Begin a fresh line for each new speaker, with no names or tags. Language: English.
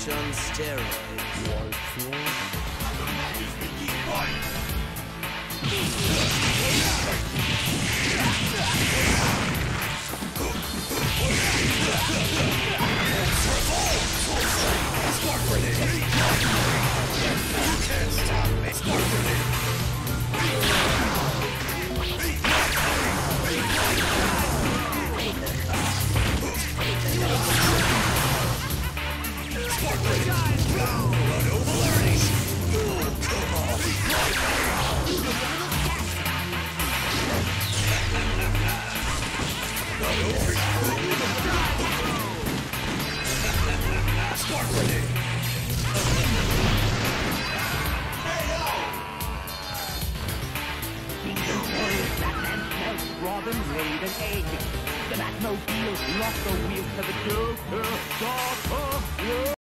on steroids.
Spark grenade! You can't stop me! Spark grenade! Spark grenade! Run over Larry's! Come on! Run over! Spark grenade!
Robin laid an egg. The Batmobile lost the wheel to the door.